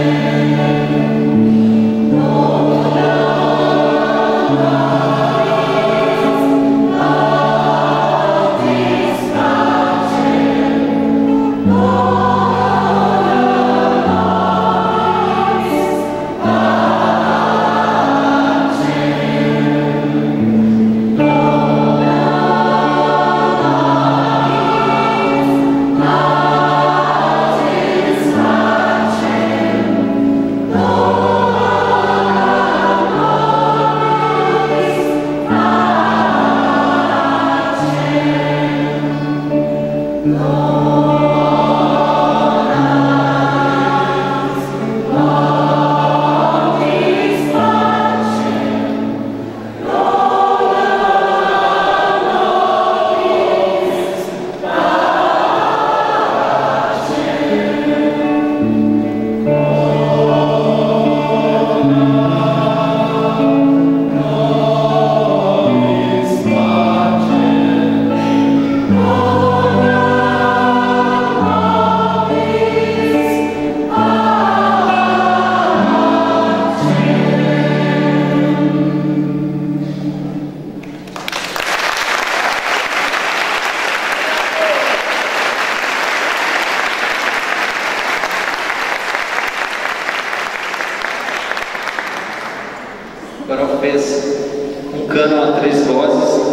Coral fez um cano a 3 vozes,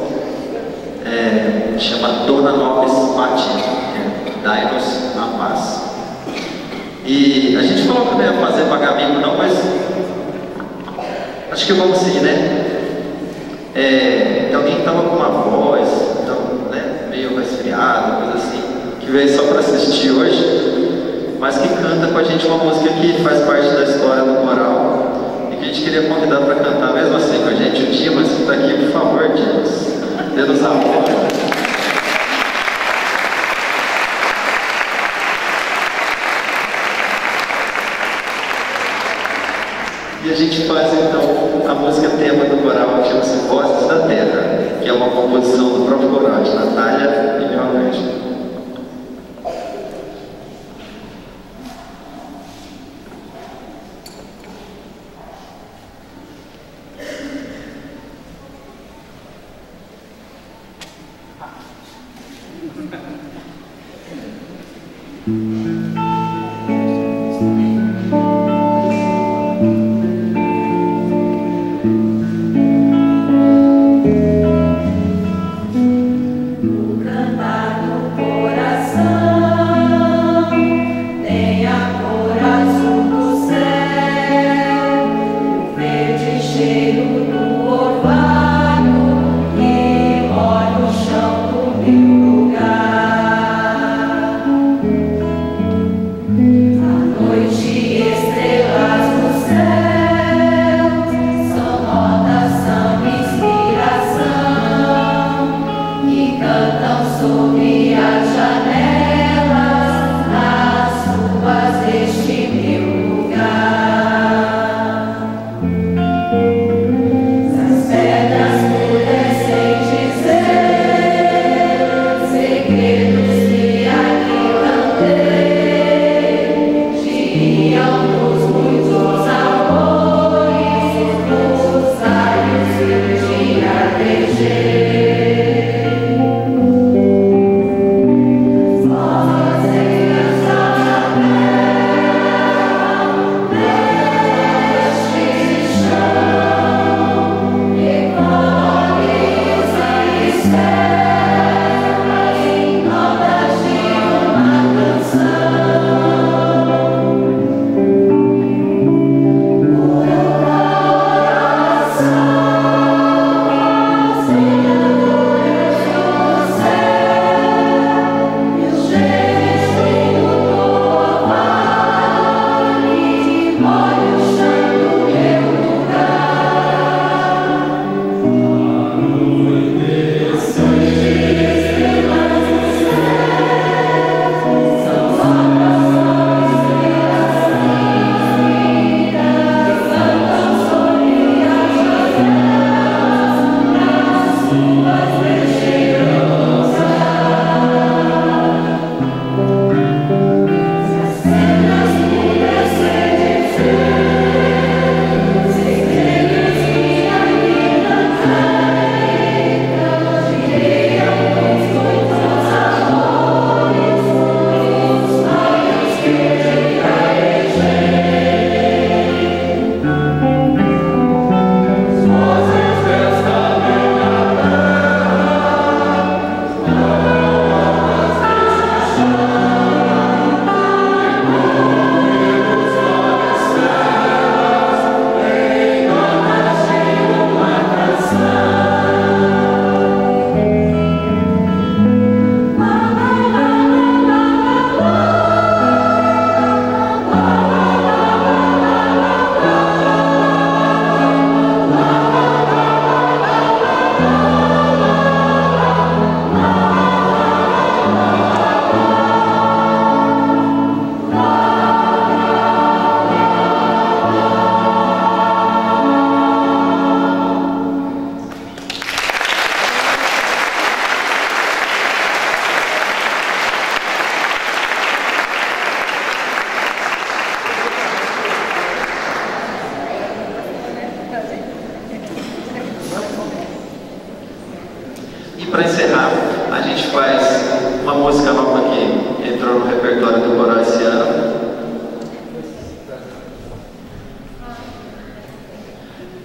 chama Dona Nobis Pati, Dai-nos a Paz. E a gente falou que não ia fazer pagamento não, mas acho que vamos seguir, né? Tem alguém que estava com uma voz, então, né, meio resfriado, coisa assim, que veio só para assistir hoje, mas que canta com a gente uma música que faz parte da história do coral. A gente queria convidar para cantar mesmo assim com a gente o Dimas, que está aqui, por favor, Dimas, dê-nos a voz. E a gente faz então a música tema do coral, que chama-se Vozes da Terra, que é uma composição do próprio coral, de Natália e meu arranjo.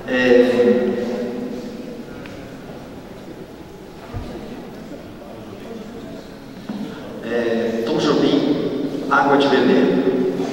Tom Jobim, Água de Beber.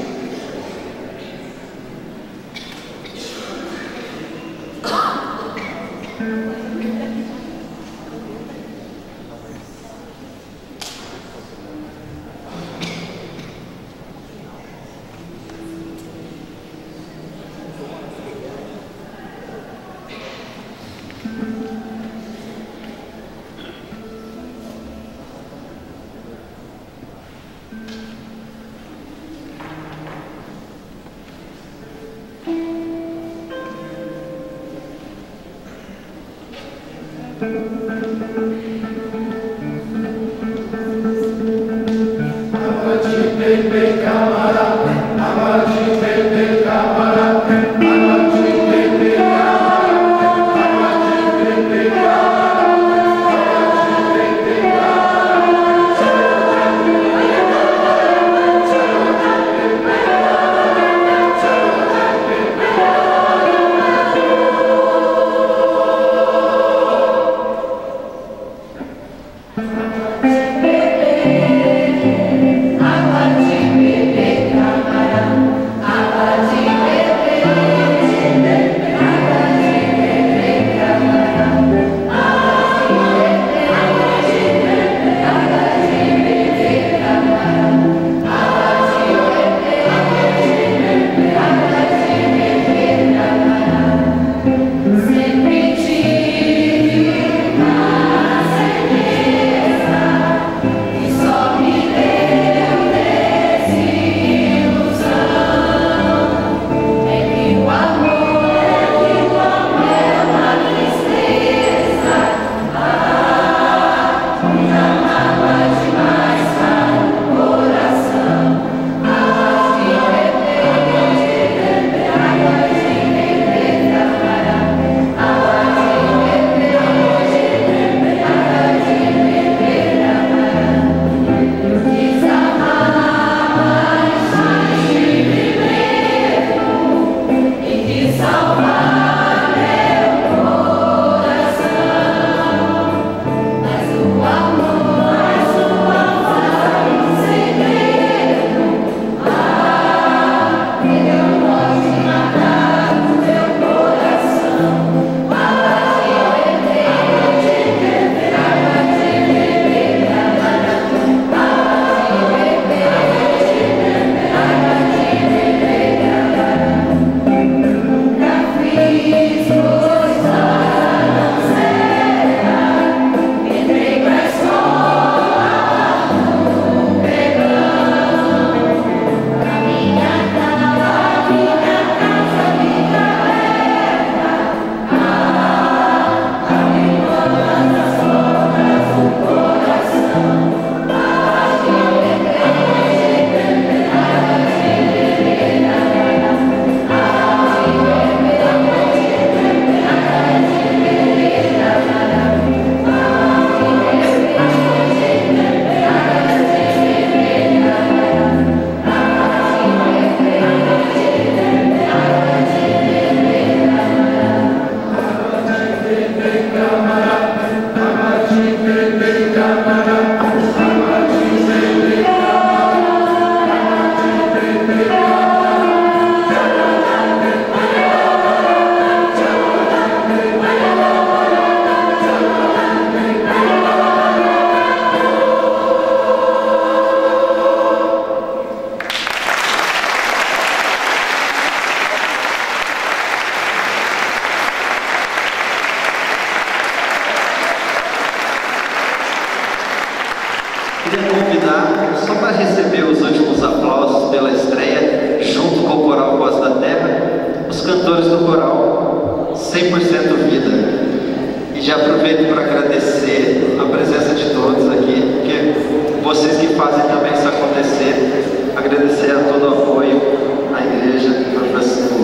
Queria convidar, só para receber os últimos aplausos pela estreia, junto com o Coral Voz da Terra, os cantores do coral 100% Vida. E já aproveito para agradecer a presença de todos aqui, porque vocês que fazem também isso acontecer. Agradecer a todo o apoio, à igreja, ao professor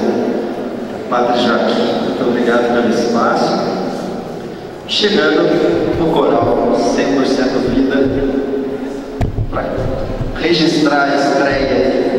Padre Joaquim, muito obrigado pelo espaço. Chegando no coral 100% Vida, para registrar a estreia.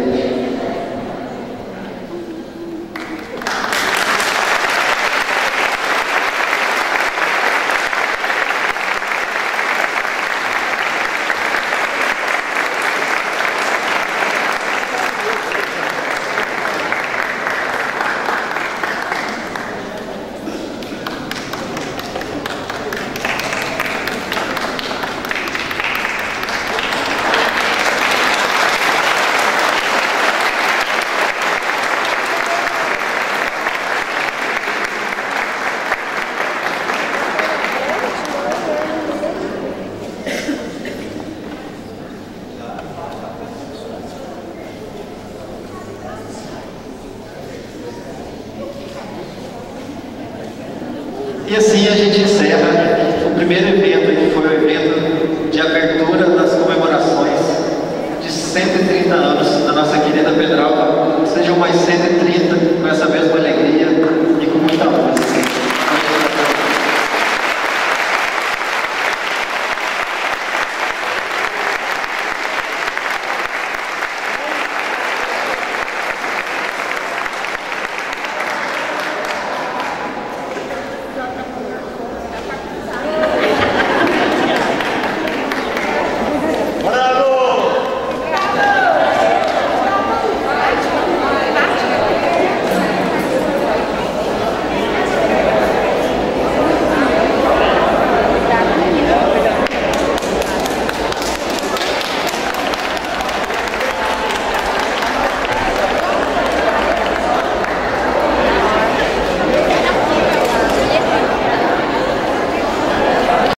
E assim a gente encerra o primeiro evento, que foi o evento de abertura das comemorações de 130 anos da nossa querida Pedralva. Sejam mais 100